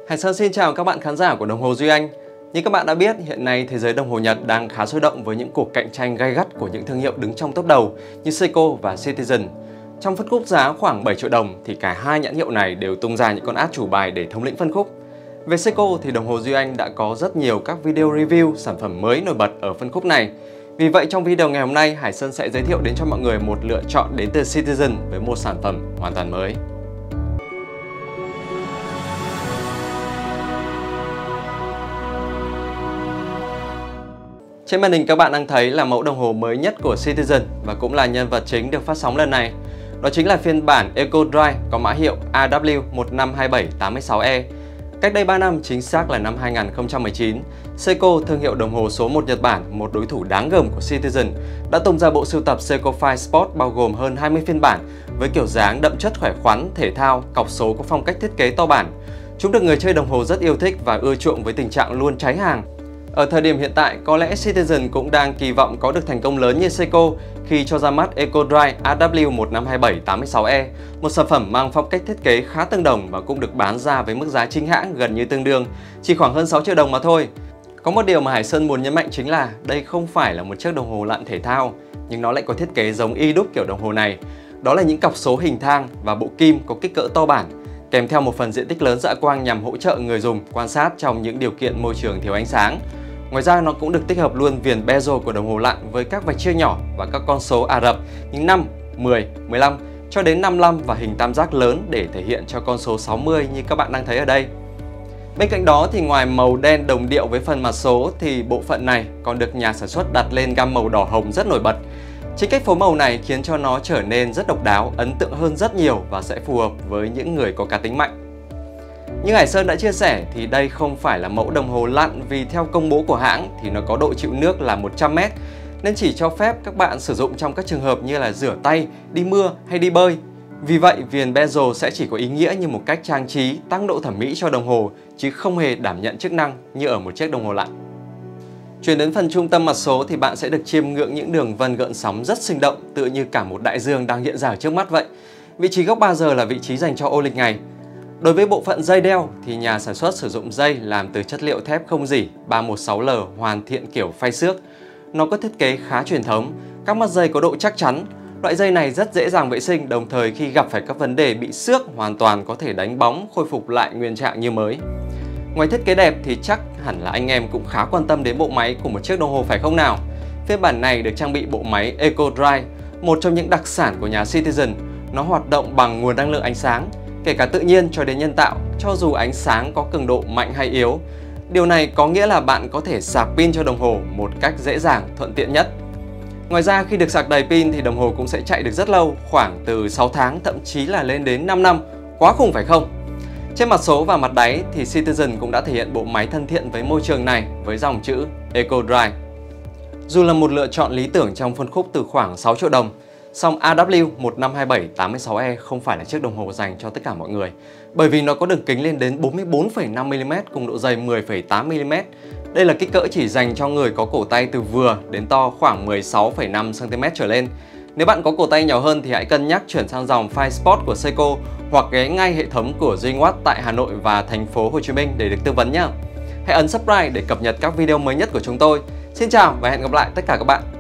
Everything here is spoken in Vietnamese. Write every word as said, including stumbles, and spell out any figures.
Hải Sơn xin chào các bạn khán giả của Đồng hồ Duy Anh. Như các bạn đã biết, hiện nay thế giới đồng hồ Nhật đang khá sôi động với những cuộc cạnh tranh gay gắt của những thương hiệu đứng trong top đầu như Seiko và Citizen. Trong phân khúc giá khoảng bảy triệu đồng thì cả hai nhãn hiệu này đều tung ra những con át chủ bài để thống lĩnh phân khúc. Về Seiko thì Đồng hồ Duy Anh đã có rất nhiều các video review sản phẩm mới nổi bật ở phân khúc này. Vì vậy trong video ngày hôm nay, Hải Sơn sẽ giới thiệu đến cho mọi người một lựa chọn đến từ Citizen với một sản phẩm hoàn toàn mới. Trên màn hình các bạn đang thấy là mẫu đồng hồ mới nhất của Citizen và cũng là nhân vật chính được phát sóng lần này. Đó chính là phiên bản Eco Dry có mã hiệu A W một năm hai bảy tám sáu E. Cách đây ba năm, chính xác là năm hai nghìn không trăm mười chín, Seiko, thương hiệu đồng hồ số một Nhật Bản, một đối thủ đáng gờm của Citizen, đã tung ra bộ sưu tập Seiko Five Sport bao gồm hơn hai mươi phiên bản với kiểu dáng đậm chất khỏe khoắn, thể thao, cọc số có phong cách thiết kế to bản. Chúng được người chơi đồng hồ rất yêu thích và ưa chuộng với tình trạng luôn cháy hàng. Ở thời điểm hiện tại, có lẽ Citizen cũng đang kỳ vọng có được thành công lớn như Seiko khi cho ra mắt Eco Dry A W một năm hai bảy tám sáu E, một sản phẩm mang phong cách thiết kế khá tương đồng và cũng được bán ra với mức giá chính hãng gần như tương đương, chỉ khoảng hơn sáu triệu đồng mà thôi. Có một điều mà Hải Sơn muốn nhấn mạnh chính là đây không phải là một chiếc đồng hồ lặn thể thao, nhưng nó lại có thiết kế giống y đúc kiểu đồng hồ này. Đó là những cọc số hình thang và bộ kim có kích cỡ to bản, kèm theo một phần diện tích lớn dạ quang nhằm hỗ trợ người dùng quan sát trong những điều kiện môi trường thiếu ánh sáng. Ngoài ra nó cũng được tích hợp luôn viền bezel của đồng hồ lặn với các vạch chia nhỏ và các con số Ả Rập như năm, mười, mười lăm cho đến năm mươi lăm và hình tam giác lớn để thể hiện cho con số sáu mươi như các bạn đang thấy ở đây. Bên cạnh đó thì ngoài màu đen đồng điệu với phần mặt số thì bộ phận này còn được nhà sản xuất đặt lên gam màu đỏ hồng rất nổi bật. Chính cách phối màu này khiến cho nó trở nên rất độc đáo, ấn tượng hơn rất nhiều và sẽ phù hợp với những người có cá tính mạnh. Như Hải Sơn đã chia sẻ thì đây không phải là mẫu đồng hồ lặn vì theo công bố của hãng thì nó có độ chịu nước là một trăm mét nên chỉ cho phép các bạn sử dụng trong các trường hợp như là rửa tay, đi mưa hay đi bơi. Vì vậy viền bezel sẽ chỉ có ý nghĩa như một cách trang trí, tăng độ thẩm mỹ cho đồng hồ chứ không hề đảm nhận chức năng như ở một chiếc đồng hồ lặn. Chuyển đến phần trung tâm mặt số thì bạn sẽ được chiêm ngưỡng những đường vân gợn sóng rất sinh động, tựa như cả một đại dương đang hiện ra ở trước mắt vậy. Vị trí góc ba giờ là vị trí dành cho ô lịch ngày. Đối với bộ phận dây đeo thì nhà sản xuất sử dụng dây làm từ chất liệu thép không rỉ ba một sáu L hoàn thiện kiểu phay xước. Nó có thiết kế khá truyền thống, các mắt dây có độ chắc chắn. Loại dây này rất dễ dàng vệ sinh, đồng thời khi gặp phải các vấn đề bị xước hoàn toàn có thể đánh bóng, khôi phục lại nguyên trạng như mới. Ngoài thiết kế đẹp thì chắc hẳn là anh em cũng khá quan tâm đến bộ máy của một chiếc đồng hồ phải không nào? Phiên bản này được trang bị bộ máy Eco Dry, một trong những đặc sản của nhà Citizen. Nó hoạt động bằng nguồn năng lượng ánh sáng, kể cả tự nhiên cho đến nhân tạo, cho dù ánh sáng có cường độ mạnh hay yếu. Điều này có nghĩa là bạn có thể sạc pin cho đồng hồ một cách dễ dàng, thuận tiện nhất. Ngoài ra khi được sạc đầy pin thì đồng hồ cũng sẽ chạy được rất lâu, khoảng từ sáu tháng, thậm chí là lên đến năm năm. Quá khủng phải không? Trên mặt số và mặt đáy thì Citizen cũng đã thể hiện bộ máy thân thiện với môi trường này với dòng chữ Eco Dry. Dù là một lựa chọn lý tưởng trong phân khúc từ khoảng sáu triệu đồng, song A W một năm hai bảy tám sáu E không phải là chiếc đồng hồ dành cho tất cả mọi người, bởi vì nó có đường kính lên đến bốn mươi bốn phẩy năm mi li mét cùng độ dày mười phẩy tám mi li mét. Đây là kích cỡ chỉ dành cho người có cổ tay từ vừa đến to khoảng mười sáu phẩy năm xăng ti mét trở lên. Nếu bạn có cổ tay nhỏ hơn thì hãy cân nhắc chuyển sang dòng Five Sport của Seiko hoặc ghé ngay hệ thống của Duy tại Hà Nội và thành phố Hồ Chí Minh để được tư vấn nhé. Hãy ấn subscribe để cập nhật các video mới nhất của chúng tôi. Xin chào và hẹn gặp lại tất cả các bạn.